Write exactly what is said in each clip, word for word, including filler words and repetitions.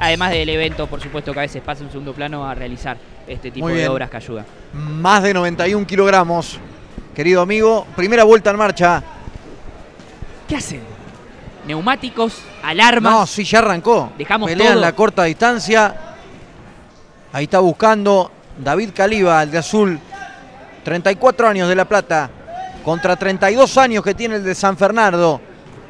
además del evento, por supuesto, que a veces pasa en segundo plano a realizar este tipo de obras que ayudan. Más de noventa y un kilogramos, querido amigo. Primera vuelta en marcha. ¿Qué hacen? Neumáticos, alarmas. No, sí, ya arrancó. Dejamos Pelean todo. la corta distancia. Ahí está buscando David Caliba, el de azul. treinta y cuatro años de La Plata. Contra treinta y dos años que tiene el de San Fernando.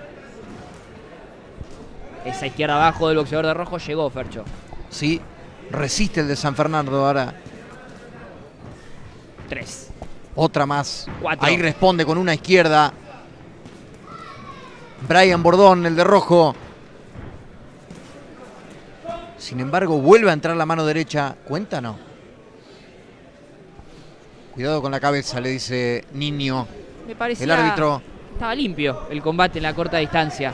Esa izquierda abajo del boxeador de rojo llegó, Fercho. Sí, resiste el de San Fernando ahora. Tres. Otra más. Cuatro. Ahí responde con una izquierda. Brian Bordón, el de rojo. Sin embargo, vuelve a entrar la mano derecha. ¿Cuenta no? Cuidado con la cabeza, le dice Niño. Me parecía el árbitro. Estaba limpio el combate en la corta distancia.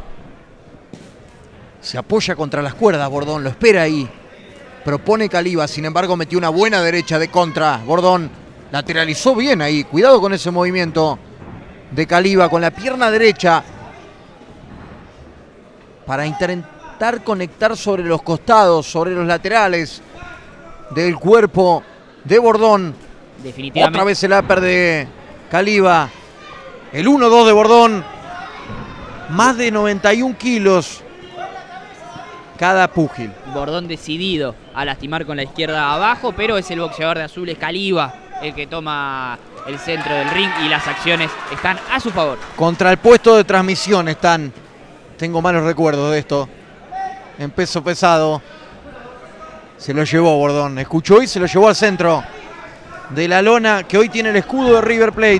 Se apoya contra las cuerdas, Bordón, lo espera ahí. Propone Caliba, sin embargo metió una buena derecha de contra. Bordón lateralizó bien ahí. Cuidado con ese movimiento de Caliba con la pierna derecha. Para intentar conectar sobre los costados, sobre los laterales del cuerpo de Bordón. Definitivamente. Otra vez el upper de Caliba. El uno dos de Bordón. Más de noventa y un kilos cada púgil. Bordón decidido a lastimar con la izquierda abajo, pero es el boxeador de azul, es Caliba, el que toma el centro del ring y las acciones están a su favor. Contra el puesto de transmisión están. Tengo malos recuerdos de esto. En peso pesado. Se lo llevó Bordón. Escuchó y se lo llevó al centro de la lona que hoy tiene el escudo de River Plate.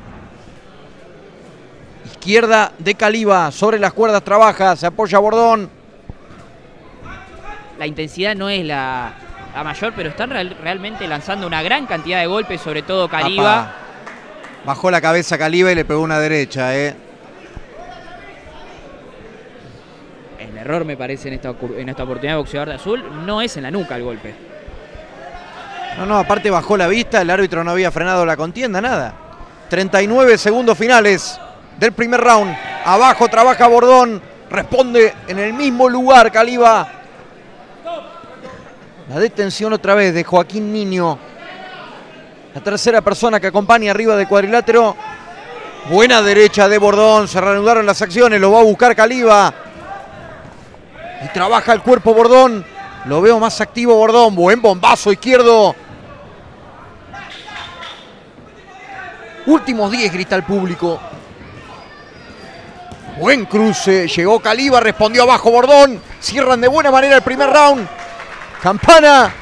Izquierda de Caliba. Sobre las cuerdas trabaja. Se apoya Bordón. La intensidad no es la, la mayor, pero están real, realmente lanzando una gran cantidad de golpes, sobre todo Caliba. Apá. Bajó la cabeza Caliba y le pegó una derecha, eh. El error, me parece, en esta, en esta oportunidad de boxeador de azul, no es en la nuca el golpe. No, no, aparte bajó la vista, el árbitro no había frenado la contienda, nada. treinta y nueve segundos finales del primer round. Abajo trabaja Bordón, responde en el mismo lugar Caliba. La detención otra vez de Joaquín Niño. La tercera persona que acompaña arriba del cuadrilátero. Buena derecha de Bordón, se reanudaron las acciones, lo va a buscar Caliba. Y trabaja el cuerpo Bordón. Lo veo más activo Bordón. Buen bombazo izquierdo. Últimos diez, grita el público. Buen cruce. Llegó Caliba, respondió abajo Bordón. Cierran de buena manera el primer round. Campana.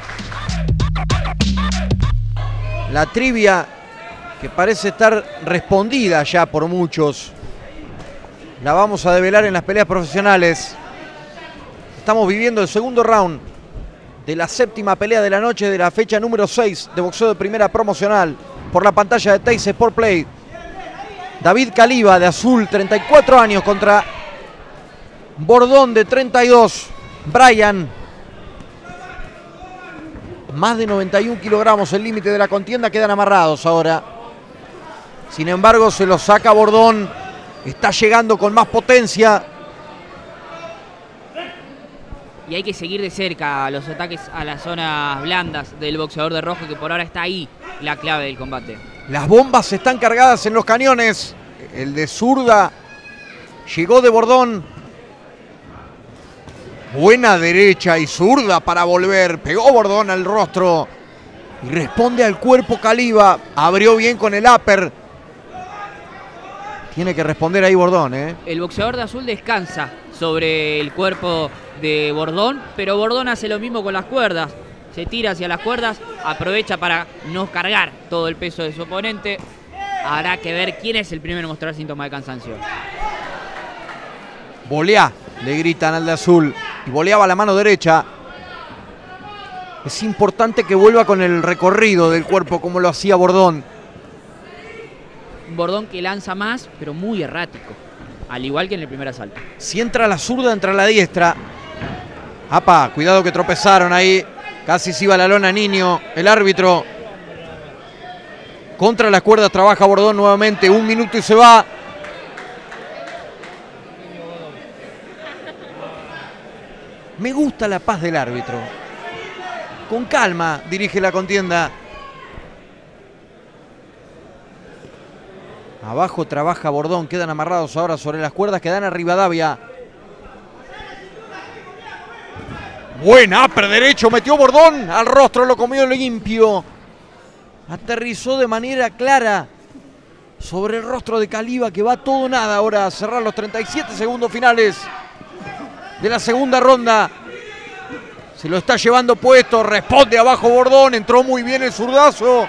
La trivia que parece estar respondida ya por muchos. La vamos a develar en las peleas profesionales. Estamos viviendo el segundo round de la séptima pelea de la noche de la fecha número seis de boxeo de primera promocional por la pantalla de Teis Sport Play. David Caliba, de azul, treinta y cuatro años, contra Bordón, de treinta y dos. Brian, más de noventa y un kilogramos, el límite de la contienda, quedan amarrados ahora. Sin embargo, se lo saca Bordón. Está llegando con más potencia. Y hay que seguir de cerca los ataques a las zonas blandas del boxeador de rojo, que por ahora está ahí la clave del combate. Las bombas están cargadas en los cañones. El de zurda llegó de Bordón. Buena derecha y zurda para volver. Pegó Bordón al rostro. Y responde al cuerpo Caliba. Abrió bien con el upper. Tiene que responder ahí Bordón, ¿eh? El boxeador de azul descansa sobre el cuerpo de Bordón, pero Bordón hace lo mismo con las cuerdas. Se tira hacia las cuerdas, aprovecha para no cargar todo el peso de su oponente. Habrá que ver quién es el primero en mostrar síntomas de cansancio. Voleá, le gritan al de azul. Y voleaba la mano derecha. Es importante que vuelva con el recorrido del cuerpo como lo hacía Bordón. Bordón que lanza más, pero muy errático. Al igual que en el primer asalto. Si entra la zurda, entra la diestra. Apa, cuidado que tropezaron ahí. Casi se iba a la lona Niño, el árbitro. Contra las cuerdas trabaja Bordón nuevamente. Un minuto y se va. Me gusta la paz del árbitro. Con calma dirige la contienda. Abajo trabaja Bordón. Quedan amarrados ahora sobre las cuerdas que dan a Rivadavia. Buen upper derecho. Metió Bordón. Al rostro lo comió limpio. Aterrizó de manera clara sobre el rostro de Caliba, que va todo o nada ahora a cerrar los treinta y siete segundos finales de la segunda ronda. Se lo está llevando puesto. Responde abajo Bordón. Entró muy bien el zurdazo.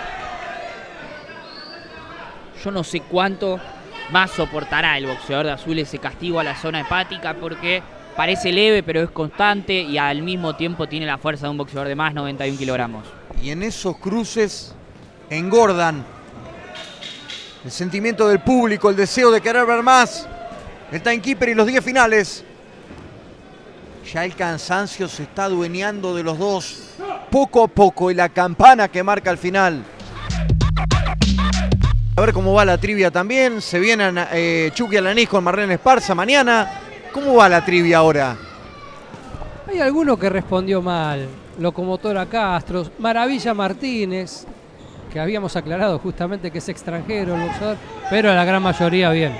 Yo no sé cuánto más soportará el boxeador de azul ese castigo a la zona hepática, porque parece leve pero es constante y al mismo tiempo tiene la fuerza de un boxeador de más noventa y un kilogramos. Y en esos cruces engordan el sentimiento del público, el deseo de querer ver más. El timekeeper y los diez finales. Ya el cansancio se está adueñando de los dos poco a poco y la campana que marca el final. A ver cómo va la trivia también. Se vienen eh, Chucky Alanís con Marlene Esparza mañana. ¿Cómo va la trivia ahora? Hay alguno que respondió mal. Locomotora Castro, Maravilla Martínez, que habíamos aclarado justamente que es extranjero el boxeador, pero la gran mayoría bien.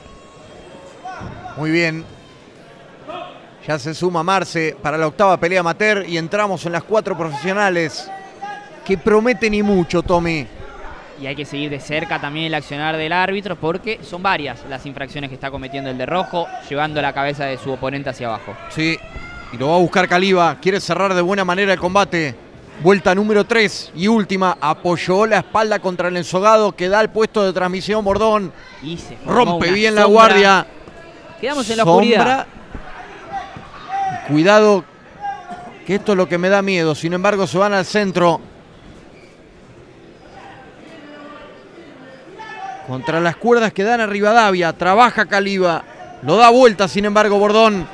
Muy bien. Ya se suma Marce para la octava pelea amateur y entramos en las cuatro profesionales que prometen y mucho, Tommy. Y hay que seguir de cerca también el accionar del árbitro, porque son varias las infracciones que está cometiendo el de rojo, llevando la cabeza de su oponente hacia abajo. Sí, y lo va a buscar Caliba. Quiere cerrar de buena manera el combate. Vuelta número tres y última. Apoyó la espalda contra el ensogado que da el puesto de transmisión Bordón. Y se rompe bien la sombra. guardia. Quedamos en la Sombra. oscuridad. Cuidado, que esto es lo que me da miedo. Sin embargo, se van al centro. Contra las cuerdas que dan a Rivadavia. Trabaja Caliba. Lo da vuelta, sin embargo, Bordón.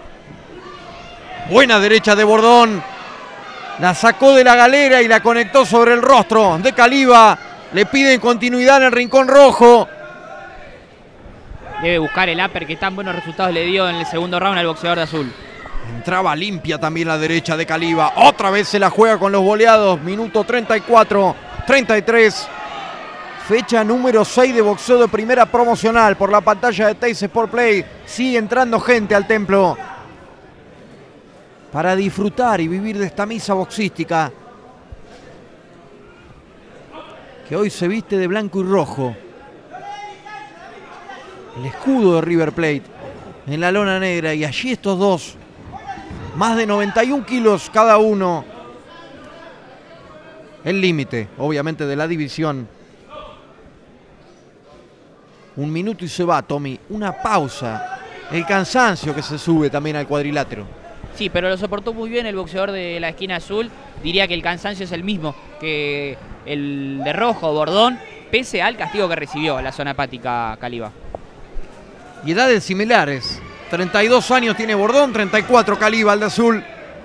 Buena derecha de Bordón. La sacó de la galera y la conectó sobre el rostro de Caliba. Le piden continuidad en el rincón rojo. Debe buscar el upper que tan buenos resultados le dio en el segundo round al boxeador de azul. Entraba limpia también la derecha de Caliba. Otra vez se la juega con los boleados. Minuto treinta y cuatro, treinta y tres. Fecha número seis de boxeo de primera promocional por la pantalla de Teis Sport Play. Sigue entrando gente al templo para disfrutar y vivir de esta misa boxística que hoy se viste de blanco y rojo. El escudo de River Plate en la lona negra, y allí estos dos, más de noventa y un kilos cada uno. El límite, obviamente, de la división. Un minuto y se va, Tommy. Una pausa. El cansancio que se sube también al cuadrilátero. Sí, pero lo soportó muy bien el boxeador de la esquina azul. Diría que el cansancio es el mismo que el de rojo, Bordón, pese al castigo que recibió la zona hepática Caliba. Y edades similares. treinta y dos años tiene Bordón, treinta y cuatro Caliba, el de azul.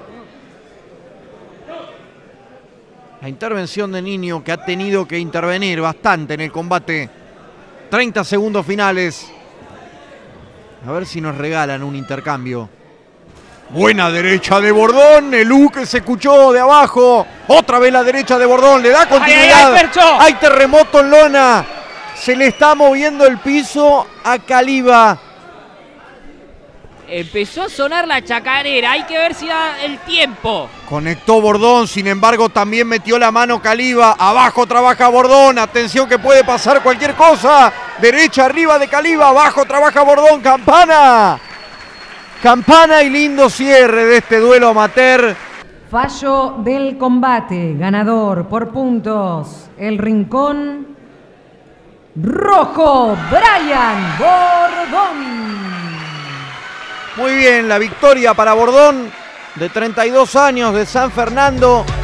La intervención de Niño, que ha tenido que intervenir bastante en el combate. treinta segundos finales. A ver si nos regalan un intercambio. Buena derecha de Bordón. El U que se escuchó de abajo. Otra vez la derecha de Bordón. Le da continuidad. ¡Ay, ay, ay, Percho! Hay terremoto en lona. Se le está moviendo el piso a Caliba. Empezó a sonar la chacarera. Hay que ver si da el tiempo. Conectó Bordón, sin embargo también metió la mano Caliba. Abajo trabaja Bordón, atención que puede pasar cualquier cosa. Derecha arriba de Caliba, abajo trabaja Bordón. Campana. Campana y lindo cierre de este duelo amateur. Fallo del combate, ganador por puntos, el rincón rojo, Brian Bordón. Muy bien, la victoria para Bordón, de treinta y dos años, de San Fernando.